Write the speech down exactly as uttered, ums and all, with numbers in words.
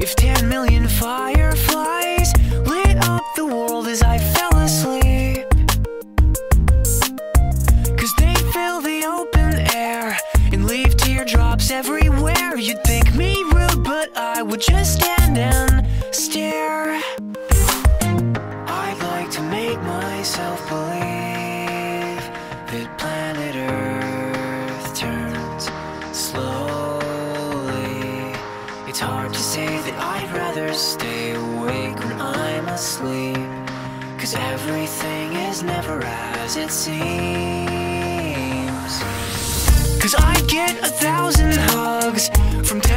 If ten million fireflies lit up the world as I fell asleep, 'cause they fill the open air and leave teardrops everywhere, you'd think me rude, but I would just stand and stare. I'd like to make myself believe that planet Earth turns slowly. It's hard to say that I'd rather stay awake when I'm asleep, 'cause everything is never as it seems. 'Cause I get a thousand hugs from